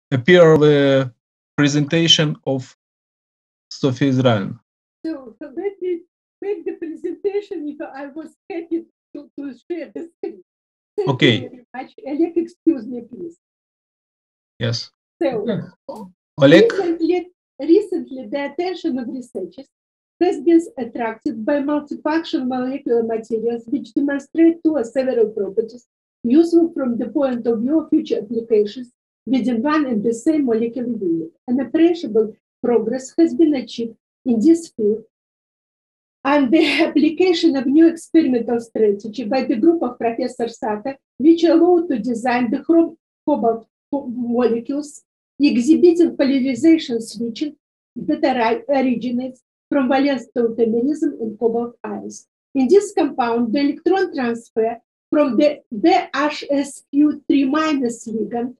appear the presentation of Sophie Israel. So let me make the presentation if I was happy to share the screen. Thank Okay. you very much. Oleg, excuse me, please. Yes. So, Oleg? recently, the attention of researchers has been attracted by multifunction molecular materials which demonstrate two or several properties useful from the point of view of future applications within one and the same molecular unit. An appreciable progress has been achieved in this field, and the application of new experimental strategy by the group of Professor Sata, which allowed to design the cobalt molecules exhibiting polarization switching that originates from valence tautomerism in cobalt ions. In this compound, the electron transfer from the DHSQ3- ligand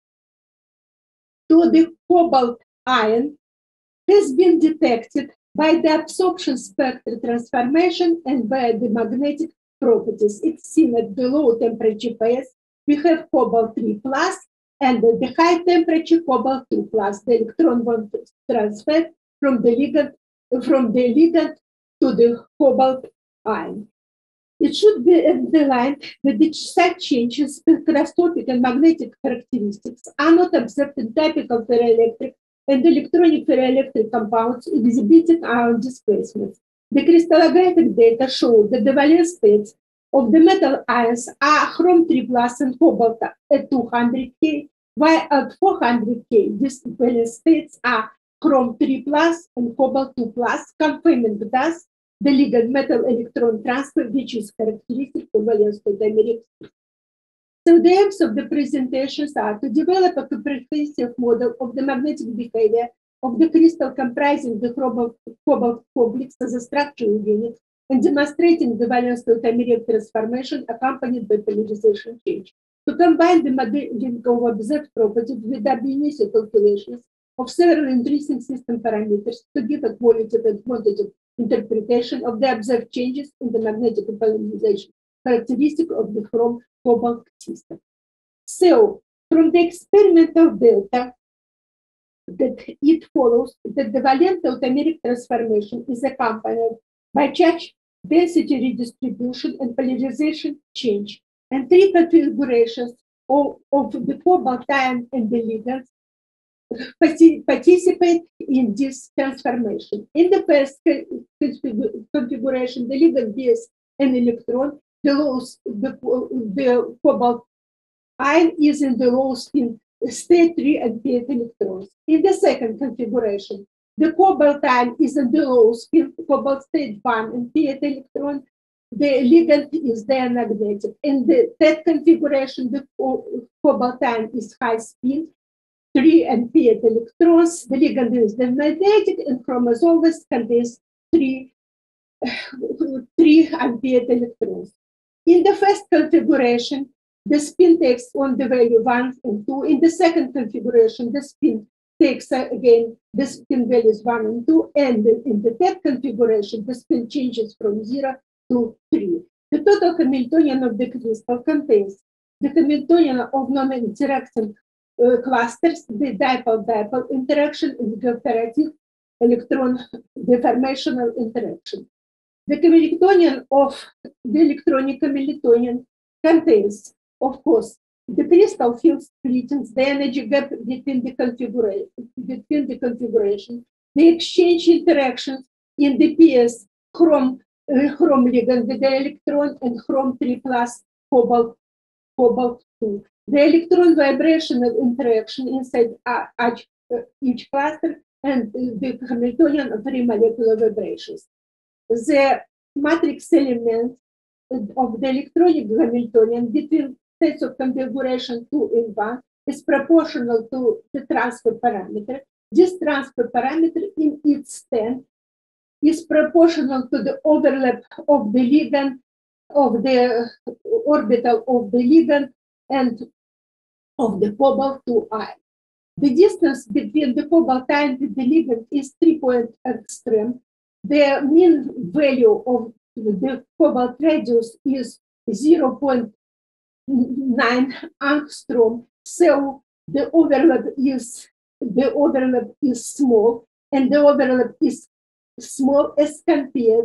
to the cobalt ion has been detected by the absorption spectral transformation and by the magnetic properties. It's seen at the low temperature phase. We have cobalt 3 plus and the high temperature cobalt 2 plus. The electron was transferred from the ligand to the cobalt ion. It should be underlined that such changes in spectroscopic and magnetic characteristics are not observed in typical ferroelectric and electronic ferroelectric compounds exhibiting ion displacements. The crystallographic data show that the valence states of the metal ions are chrom 3 plus and cobalt at 200 K, while at 400 K, these valence states are chrom 3 plus and cobalt 2 plus, confirming thus the ligand metal electron transfer, which is characteristic of valence tautomeric. So the aims of the presentations are to develop a comprehensive model of the magnetic behavior of the crystal comprising the cobalt complex as a structural unit and demonstrating the valence tautomeric transformation accompanied by polarization change. To combine the modeling of observed properties with the initial calculations of several intrinsic system parameters to give a qualitative and quantitative interpretation of the observed changes in the magnetic polarization characteristic of the chrom cobalt system. So, from the experimental data, that it follows that the valence tautomeric transformation is accompanied by charge density redistribution and polarization change, and three configurations of the cobalt ion and the ligands participate in this transformation. In the first configuration, the ligand bears an electron, the cobalt ion is in the low spin state 3 and paired electrons. In the second configuration, the cobalt ion is in the low spin cobalt state 1 and paired electron. The ligand is diamagnetic. In the third configuration, the cobalt ion is high spin 3 and paired electrons. The ligand is magnetic, and chromosomes always contains 3 unpaired electrons. In the first configuration, the spin takes on the value 1 and 2. In the second configuration, the spin takes again the spin values 1 and 2. And in the third configuration, the spin changes from 0 to 3. The total Hamiltonian of the crystal contains the Hamiltonian of non-interacting clusters, the dipole-dipole interaction, and the cooperative electron deformational interaction. The Hamiltonian of the electronic Hamiltonian contains, of course, the crystal field splittings, the energy gap between the configuration, the exchange interactions in the PS chrom ligand with the electron and chrom 3 plus cobalt 2. The electron vibrational interaction inside each cluster and the Hamiltonian of three molecular vibrations. The matrix element of the electronic Hamiltonian between states of configuration 2 and 1 is proportional to the transfer parameter. This transfer parameter in its turn is proportional to the overlap of the ligand, of the orbital of the ligand and of the cobalt 2 ion. The distance between the cobalt ion and the ligand is 3-point extreme. The mean value of the cobalt radius is 0.9 angstrom. So the overlap is small, and the overlap is small as compared,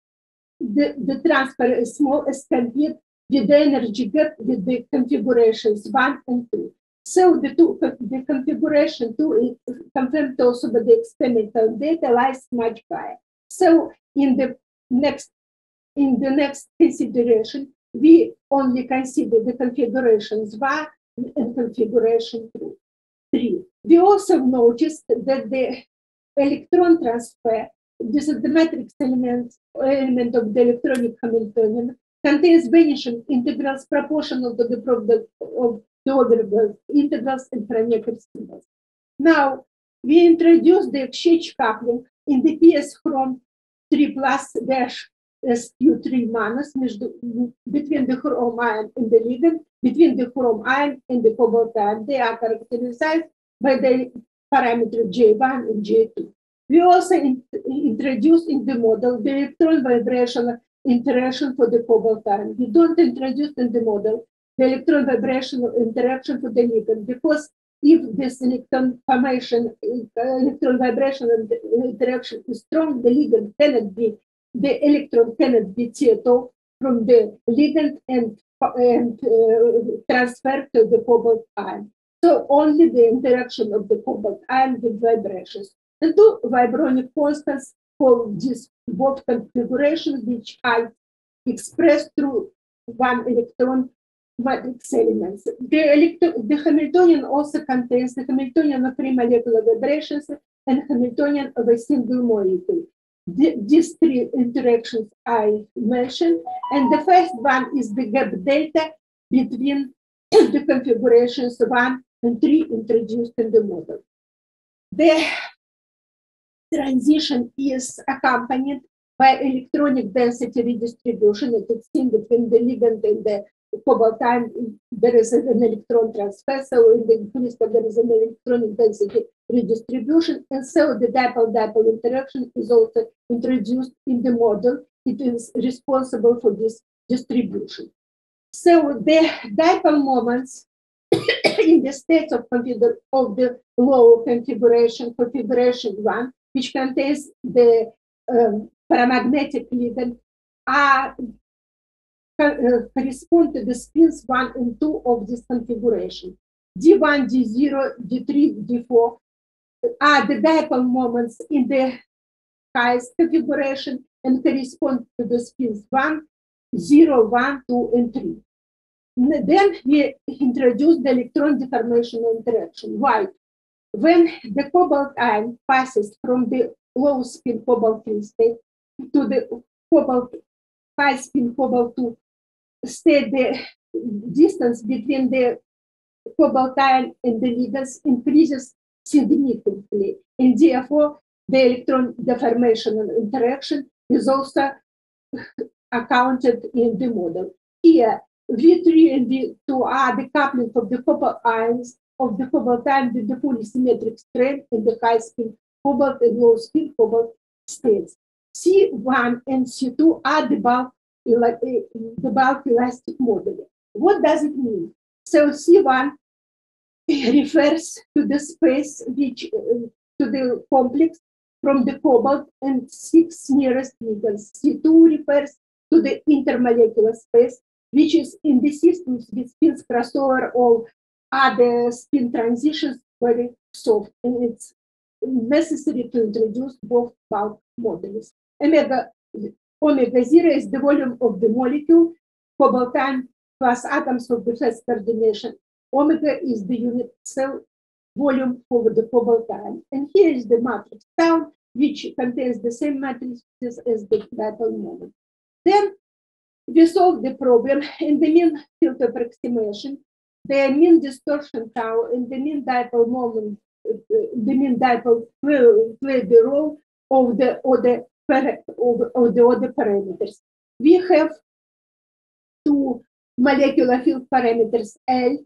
the transfer is small as compared with the energy gap with the configurations 1 and 2. So the configuration 2 is confirmed also by the experimental data lies much higher. So in the next consideration, we only consider the configurations 1 and configuration 3. We also noticed that the electron transfer, this is the matrix element of the electronic Hamiltonian, contains vanishing integrals proportional to the product of the order integrals and Kronecker symbols. Now, we introduce the exchange coupling in the PS from 3 plus dash SQ3 minus between the chrom ion and the ligand, between the chrom ion and the cobalt ion. They are characterized by the parameter J1 and J2. We also introduce in the model the electron vibration interaction for the cobalt ion. We don't introduce in the model the electron vibration interaction for the ligand, because if this electron formation, electron vibration interaction is strong, the ligand cannot be, the electron cannot be teared off from the ligand and transferred to the cobalt ion. So only the interaction of the cobalt ion with vibrations. And two vibronic constants for these both configurations, which are expressed through one electron matrix elements. The Hamiltonian also contains the Hamiltonian of three molecular vibrations and Hamiltonian of a single molecule. These three interactions I mentioned, and the first one is the gap delta between the configurations 1 and 3 introduced in the model. The transition is accompanied by electronic density redistribution at extreme between the ligand and the cobalt ion. There is an electron transfer, so in the crystal there is an electronic density redistribution, and so the dipole-dipole interaction is also introduced in the model. It is responsible for this distribution. So the dipole moments in the states of the low configuration 1, which contains the paramagnetic ligand, correspond to the spins 1 and 2 of this configuration. D1, D0, D3, D4 are the dipole moments in the highest configuration and correspond to the spins 1, 0, 1, 2, and 3. Then we introduce the electron deformational interaction. Why? When the cobalt ion passes from the low spin cobalt 3 state to the high spin cobalt 2 state, the distance between the cobalt ion and the ligands increases significantly, and therefore the electron deformational interaction is also accounted in the model. Here, V3 and V2 are the coupling of the copper ions of the cobalt ion with the fully symmetric strength in the high spin cobalt and low spin cobalt states. C1 and C2 are the bulk elastic modeling. What does it mean? So C1 refers to the space which to the complex from the cobalt and 6 nearest ligands. C2 refers to the intermolecular space, which is in the systems with spins crossover or other spin transitions very soft, and it's necessary to introduce both bulk models. Omega 0 is the volume of the molecule, cobalt ion plus atoms of the first coordination. Omega is the unit cell volume for the cobalt ion. And here is the matrix tau, which contains the same matrices as the dipole moment. Then we solve the problem in the mean field approximation. The mean distortion tau and the mean dipole moment, the mean dipole play the role of the other parameters. We have two molecular field parameters L,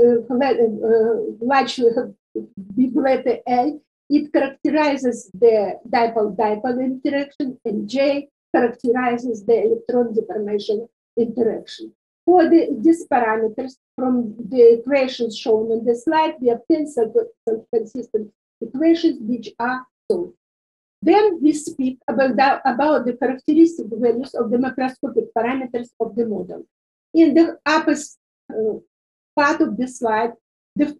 largely big letter L. It characterizes the dipole-dipole interaction, and J characterizes the electron deformation interaction. For these parameters from the equations shown on the slide, we obtain some consistent equations which are solved. Then we speak about the characteristic values of the macroscopic parameters of the model. In the upper part of the slide, the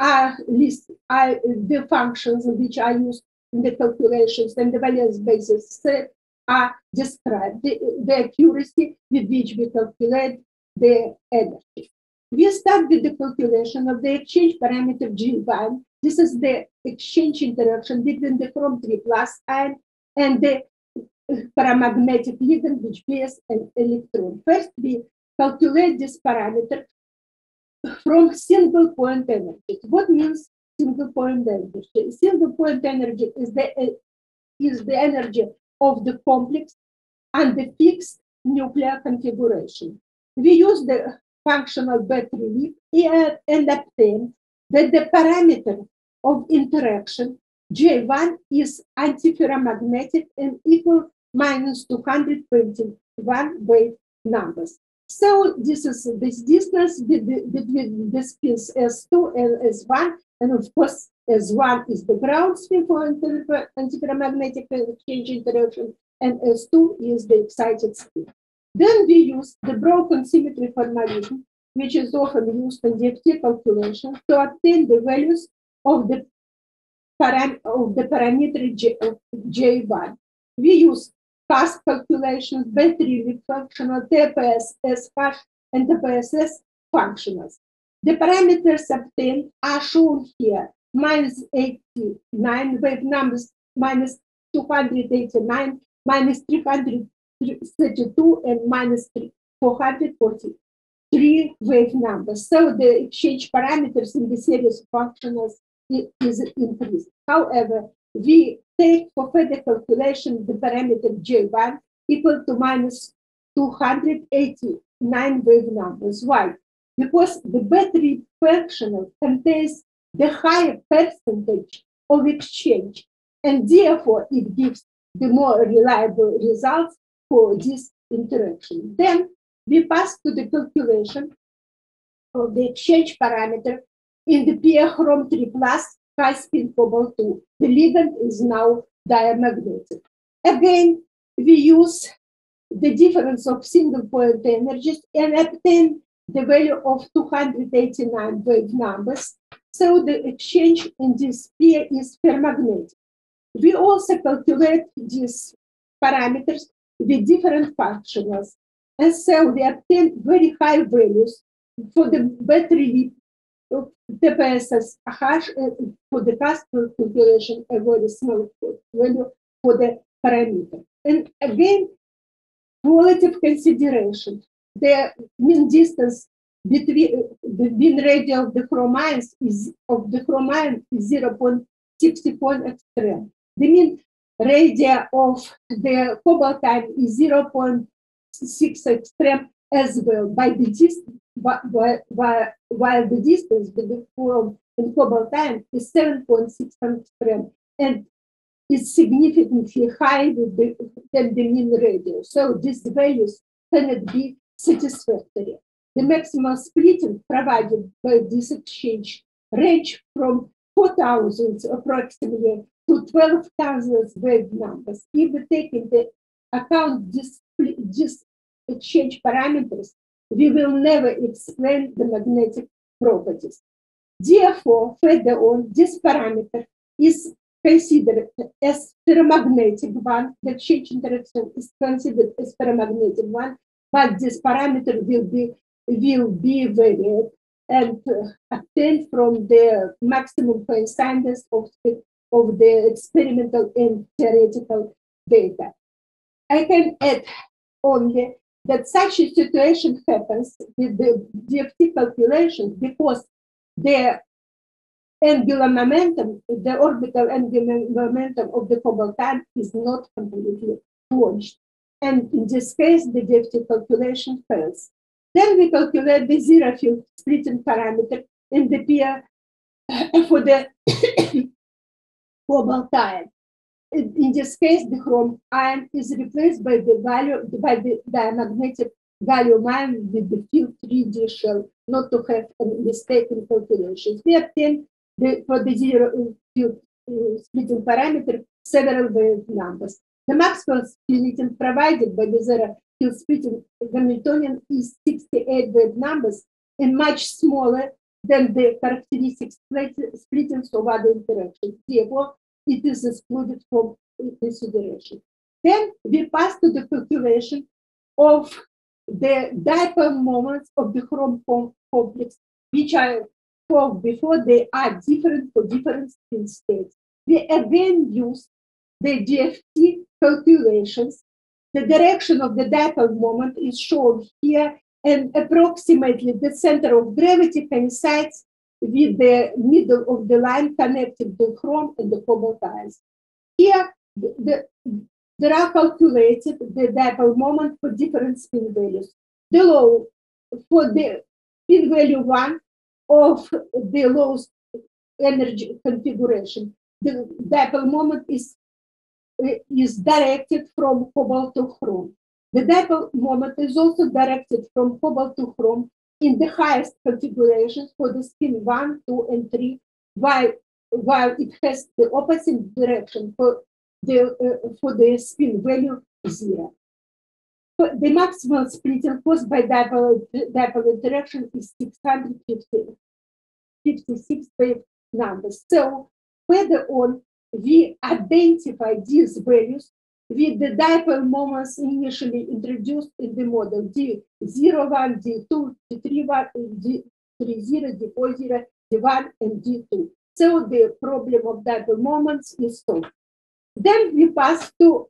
functions which are used in the calculations and the values basis set are described, the accuracy with which we calculate the energy. We start with the calculation of the exchange parameter G1. This is the exchange interaction between the chrom 3 plus ion and the paramagnetic ligand which bears an electron. First, we calculate this parameter from single point energy. What means single point energy? Single point energy is the energy of the complex and the fixed nuclear configuration. We use the functional battery leap and obtain that the parameter of interaction J1 is antiferromagnetic and equal minus 221 wave numbers. So this is this distance between the spins S2 and S1, and of course S1 is the ground spin for antiferromagnetic exchange interaction, and S2 is the excited spin. Then we use the broken symmetry formalism, which is often used in DFT calculation, to obtain the values of the parameter J1. We use fast calculations, battery leap functional, TPS, SH, and TPSS functionals. The parameters obtained are shown here: minus 89 wave numbers, minus 289, minus 332, and minus 443 wave numbers. So the exchange parameters in the series of functionals is increased. However, we take for further calculation the parameter J1 equal to minus 289 wave numbers. Why? Because the battery functional contains the higher percentage of exchange, and therefore it gives the more reliable results for this interaction. Then we pass to the calculation of the exchange parameter in the pair chrom 3 plus high spin cobalt 2. The ligand is now diamagnetic. Again, we use the difference of single point energies and obtain the value of 289 wave numbers. So the exchange in this pair is ferromagnetic. We also calculate these parameters with different functionals. And so we obtain very high values for the battery leap of TPSS hash, for the fast calculation, a very small value for the parameter. And again, qualitative consideration. The mean distance between the mean radius of the chrom ions is 0.64 extreme. The mean radius of the cobalt ion is 0.6 extreme as well. By the distance, while the distance between chrom and cobalt ion is 7.6 extreme, and is significantly higher than the mean radius. So these values cannot be satisfactory. The maximal splitting provided by this exchange range from 4,000 approximately to 12,000 wave numbers. If we take into account this exchange parameters, we will never explain the magnetic properties. Therefore, further on, this parameter is considered as ferromagnetic one. The exchange interaction is considered as ferromagnetic one, but this parameter will be varied and obtained from the maximum coincidence of the experimental and theoretical data. I can add only that such a situation happens with the DFT calculations because the angular momentum, the orbital angular momentum of the cobalt ion is not completely launched. And in this case, the DFT calculation fails. Then we calculate the zero field splitting parameter in the pair for the cobalt ion. In this case, the chrom ion is replaced by the value by the diamagnetic gallium ion with the field 3D shell, not to have a mistake in calculations. We obtain for the zero field splitting parameter several wave numbers. The Maxwell splitting provided by the zero field splitting Hamiltonian is 68 wave numbers and much smaller than the characteristic splittings of other interactions. Therefore, it is excluded from consideration. Then we pass to the calculation of the dipole moments of the chrome complex, which I talked before. They are different for different spin states. We again use the DFT calculations. The direction of the dipole moment is shown here, and approximately the center of gravity coincides with the middle of the line connecting the chrome and the cobalt ions. Here, there are calculated the dipole moment for different spin values. The law for the spin value 1 of the lowest energy configuration, the dipole moment is directed from cobalt to chrome. The dipole moment is also directed from cobalt to chrome in the highest configurations for the spin 1, 2, and 3, while it has the opposite direction for the spin value 0. The maximum splitting caused by dipole interaction is 656 wave numbers. So further on, we identify these values with the dipole moments initially introduced in the model D01, D2, D31, D30, D40, D1, and D2. So the problem of dipole moments is solved. Then we pass to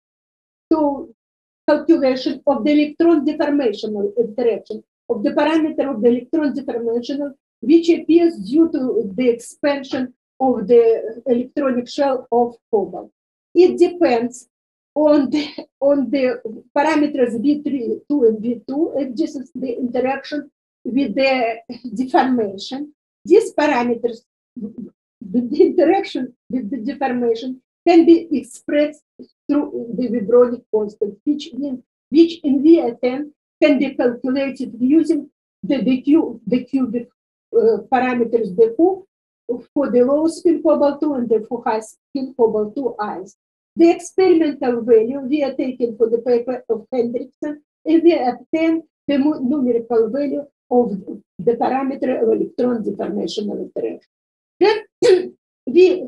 calculation of the electron deformational interaction of the parameter of the electron deformational, which appears due to the expansion of the electronic shell of cobalt. It depends on the parameters V3, 2, and V2, and this is the interaction with the deformation. These parameters, the interaction with the deformation, can be expressed through the vibronic constant, which in V10 can be calculated using the cubic parameters BQ for the low spin cobalt 2 and the for high spin cobalt 2 ions. The experimental value we are taking for the paper of Hendrickson, and we obtain the numerical value of the parameter of electron deformational interaction. Then we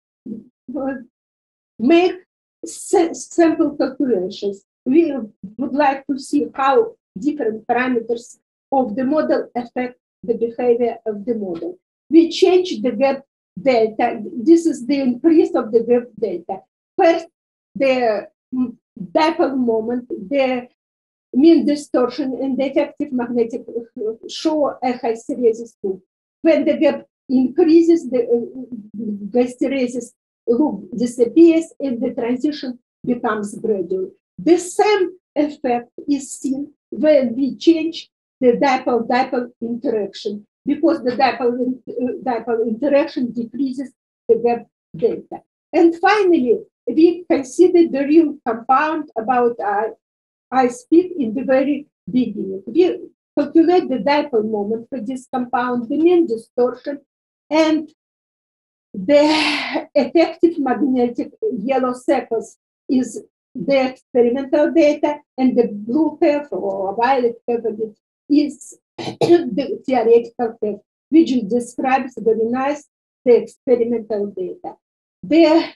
make sample calculations. We would like to see how different parameters of the model affect the behavior of the model. We change the gap delta. This is the increase of the gap delta. First, the dipole moment, the mean distortion, and the effective magnetic show a hysteresis loop. When the gap increases, the hysteresis loop disappears and the transition becomes gradual. The same effect is seen when we change the dipole-dipole interaction, because the dipole interaction decreases the gap delta. And finally, we consider the real compound about I speak in the very beginning. We calculate the dipole moment for this compound, the mean distortion, and the effective magnetic yellow circles is the experimental data, and the blue curve or violet curve is the theoretical curve, which describes very nice the experimental data. The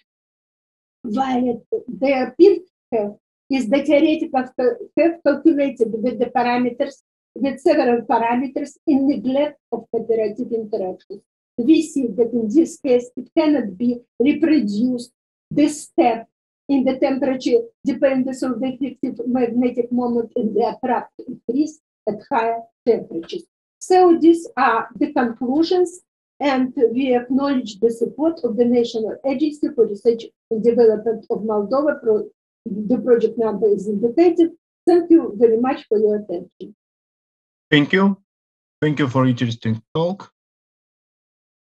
pink curve is the theoretical curve calculated with the parameters, with several parameters in neglect of federative interactions. We see that in this case, it cannot be reproduced this step in the temperature dependence of the effective magnetic moment in the abrupt increase at higher temperatures. So these are the conclusions, and we acknowledge the support of the National Agency for Research and Development of Moldova. The project number is indicated. Thank you very much for your attention. Thank you. Thank you for interesting talk.